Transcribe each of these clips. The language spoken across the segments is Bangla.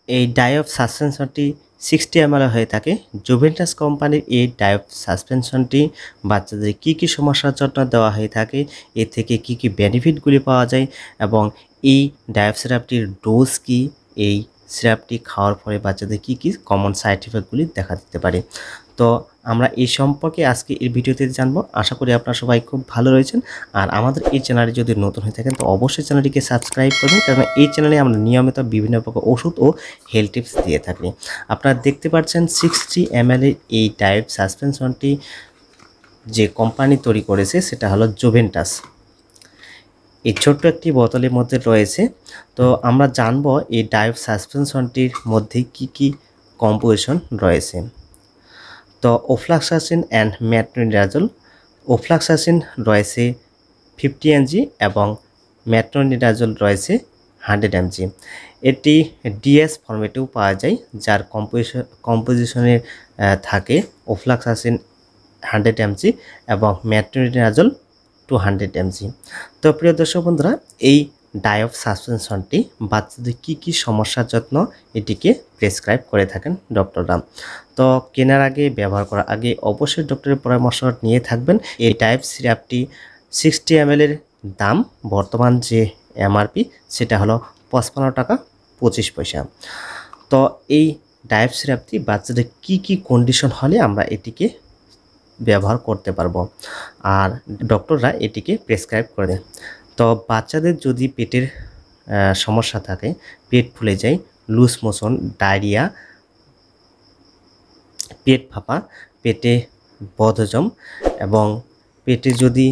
এই ডাইঅফ সাসপেনশনটি 60 ml হয়ে থাকে। জুভেন্টাস কোম্পানির এই ডাইঅফ সাসপেনশনটি বাচ্চাদের কী কী সমস্যার জন্য দেওয়া হয়ে থাকে, এর থেকে কী কী বেনিফিটগুলি পাওয়া যায় এবং এই ডাইঅফ সিরাপটির ডোজ কী, এই সিরাপটি খাওয়ার পরে বাচ্চাদের কী কী কমন সাইড ইফেক্টগুলি দেখা দিতে পারে। তো আমরা এই সম্পর্কে আজকে এই ভিডিওতে জানবো। আশা করি আপনারা সবাই খুব ভালো রয়েছেন। আর আমাদের এই চ্যানেলে যদি নতুন হয়ে থাকেন তো অবশ্যই চ্যানেলটিকে সাবস্ক্রাইব করবেন, কারণ এই চ্যানেলে আমরা নিয়মিত বিভিন্ন প্রকার ওষুধ ও হেলথ টিপস দিয়ে থাকি। আপনারা দেখতে পাচ্ছেন 60 ml এর এই ডাইঅফ সাসপেনশনটি যে কোম্পানি তৈরি করেছে সেটা হলো জুভেন্টাস। এই ছোট্ট একটি বোতলের মধ্যে রয়েছে। তো আমরা জানবো এই ডাইঅফ সাসপেনশনটির মধ্যে কি কি কম্পোজিশন রয়েছে। তো অফ্লাক্সাসিন অ্যান্ড মেট্রোনিডাজল, অফ্লাক্সাসিন রয়েছে 50 mg এবং মেট্রোনিডাজল রয়েছে 100 mg। এটি ডিএস ফরম্যাটেও পাওয়া যায়, যার কম্পোজিশনে থাকে অফ্লাক্সাসিন 100 mg এবং মেট্রোনিডাজল 200 mg। তো প্রিয় দর্শক বন্ধুরা, এই ডাইঅফ সাসপেনশনটি বাচ্চাদের কী কী সমস্যার জন্য এটিকে প্রেসক্রাইব করে থাকেন ডক্টররা। তো কেনার আগে, ব্যবহার করার আগে অবশ্যই ডক্টরের পরামর্শ নিয়ে থাকবেন। এই ডাইঅফ সিরাপটি 60 ml এর দাম বর্তমান যে এমআরপি সেটা হলো 55 টাকা 25 পয়সা। তো এই ডাইঅফ সিরাপটি বাচ্চাদের কী কী কন্ডিশন হলে আমরা এটিকে ব্যবহার করতে পারবো আর ডক্টররা এটিকে প্রেসক্রাইব করে দেন। তো বাচ্চাদের যদি পেটের সমস্যা থাকে, পেট ফুলে যায়, লুজ মোশন, ডায়রিয়া, পেট ফাঁপা, পেটে বদহজম এবং পেটে যদি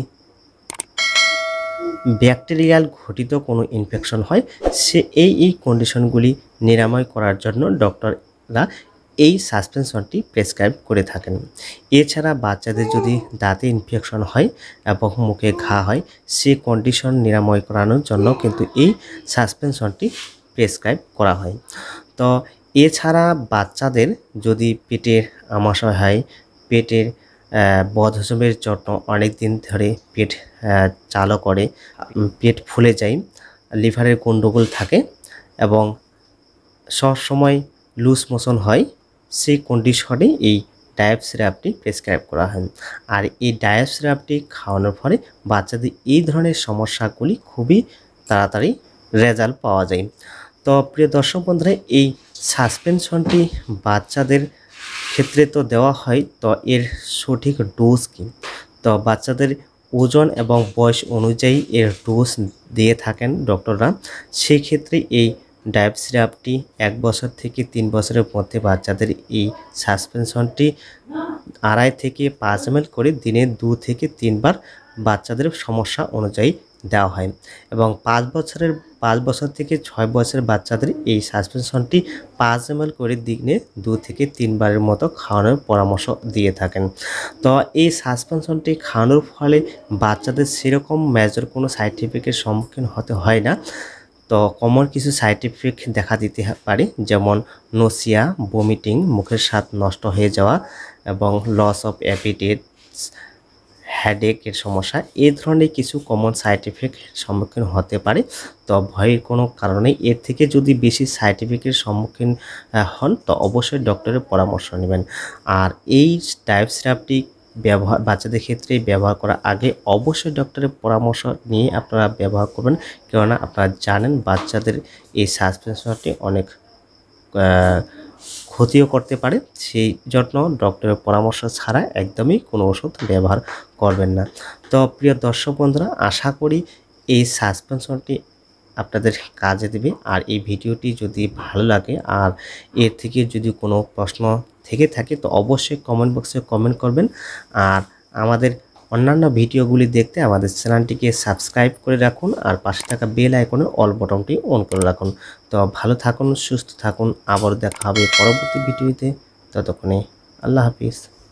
ব্যাকটেরিয়াল ঘটিত কোনো ইনফেকশন হয়, সে এই কন্ডিশনগুলি নিরাময় করার জন্য ডক্টররা এই সাসপেনশনটি প্রেসক্রাইব করে থাকেন। এছাড়া বাচ্চাদের যদি দাঁতে ইনফেকশন হয় এবং মুখে ঘা হয়, সে কন্ডিশন নিরাময় করানোর জন্য কিন্তু এই সাসপেনশনটি প্রেসক্রাইব করা হয়। তো এছাড়া বাচ্চাদের যদি পেটের আমাশয় হয়, পেটের বদহজমের জন্য অনেক দিন ধরে পেট চালও করে, পেট ফুলে যায়, লিভারের গন্ডগোল থাকে এবং সবসময় লুজ মোশন হয়, সেই কন্ডিশনে এই ডাইঅফ সিরাপটি প্রেসক্রাইব করা হয়। আর এই ডাইঅফ সিরাপটি খাওয়ানোর ফলে বাচ্চাদের এই ধরনের সমস্যাগুলি খুবই তাড়াতাড়ি রেজাল্ট পাওয়া যায়। তো প্রিয় দর্শক বন্ধুরা, এই সাসপেনশনটি বাচ্চাদের ক্ষেত্রে তো দেওয়া হয়, তো এর সঠিক ডোজ কী? তো বাচ্চাদের ওজন এবং বয়স অনুযায়ী এর ডোজ দিয়ে থাকেন ডক্টররা। সেক্ষেত্রে এই ডাইঅফ সিরাপটি 1 বছর থেকে 3 বছরের মধ্যে বাচ্চাদের এই সাসপেনশনটি 2.5 থেকে 5 ml করে দিনে 2 থেকে 3 বার বাচ্চাদের সমস্যা অনুযায়ী দেওয়া হয় এবং 5 বছর থেকে 6 বছরের বাচ্চাদের এই সাসপেনশনটি 5 ml করে দিনে 2 থেকে 3 বারের মতো খাওয়ানোর পরামর্শ দিয়ে থাকেন। তো এই সাসপেনশনটি খাওয়ানোর ফলে বাচ্চাদের সেরকম মেজর কোনো সাইড ইফেক্টের সম্মুখীন হতে হয় না। তো কমন কিছু সাইড ইফেক্ট দেখা দিতে পারে, যেমন নোসিয়া, ভমিটিং, মুখের স্বাদ নষ্ট হয়ে যাওয়া এবং লস অফ অ্যাপিটাইট, হেডেকের সমস্যা, এই ধরনের কিছু কমন সাইড ইফেক্ট সম্মুখীন হতে পারে। তো ভয়ের কোনো কারণে এর থেকে যদি বেশি সাইড ইফেক্টের সম্মুখীন হন তো অবশ্যই ডক্টরের পরামর্শ নেবেন। আর এই ডাইঅফ সিরাপটি বাচ্চাদের ক্ষেত্রে ব্যবহার করার আগে অবশ্যই ডক্টরের পরামর্শ নিয়ে আপনারা ব্যবহার করবেন, কেননা আপনারা জানেন বাচ্চাদের এই সাসপেনশনটি অনেক ক্ষতিও করতে পারে। সেই জন্য ডক্টরের পরামর্শ ছাড়া একদমই কোনো ওষুধ ব্যবহার করবেন না। তো প্রিয় দর্শক বন্ধুরা, আশা করি এই সাসপেনশনটি আপনাদের কাজে দেবে। আর এই ভিডিওটি যদি ভালো লাগে আর এর থেকে যদি কোনো প্রশ্ন থেকে থাকে তো অবশ্যই কমেন্ট বক্সে কমেন্ট করবেন। আর আমাদের অন্যান্য ভিডিওগুলি দেখতে আমাদের চ্যানেলটিকে সাবস্ক্রাইব করে রাখুন আর পাশে থাকা বেল আইকনের অল বটনটি অন করে রাখুন। তো ভালো থাকুন, সুস্থ থাকুন, আবার দেখা হবে পরবর্তী ভিডিওতে। ততক্ষণে আল্লাহ হাফিজ।